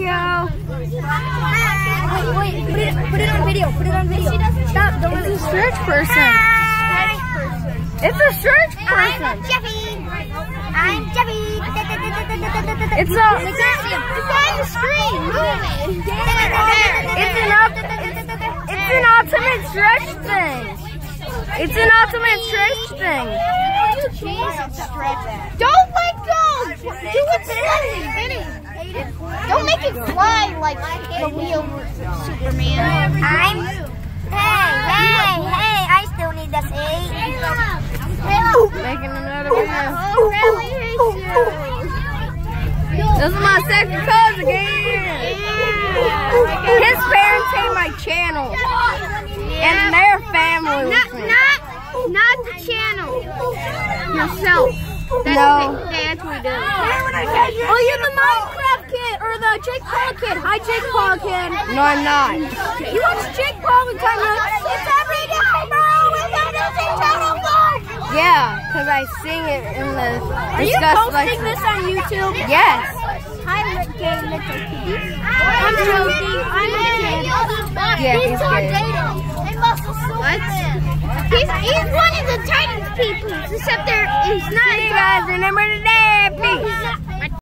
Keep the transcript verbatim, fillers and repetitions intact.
video. Wait, wait, put it, put it on video. Put it on video. Stop, don't let me. It's a stretch person. It's a stretch person. I'm Jeffy. I'm Jeffy. It's a. It's on the screen. Move it. It's an up. It's an ultimate stretch thing. It's an ultimate stretch thing. Don't let go. Do it spinning. Don't make it fly like the wheel Superman. I'm. Hey, hey, hey! I still need the seat. Making another video. This is my second cousin again. His parents hate my channel, and their family. Not, not, not the channel. Yourself. That's No. What, that's what he does. Oh, you're the Minecraft kid or the Jake Paul kid. Hi, Jake Paul kid. No, I'm not. You watch Jake Paul and come up. It's every day, bro. It's on YouTube channel, bro. Yeah, because I sing it in the. Are you posting this on YouTube? Yes. Hi, gay little kitties. I'm joking. I'm a kid. Yeah, he's he's so good. dating. What? He's, he's one of the Titans people, except there he's not. See you guys, remember today, peace.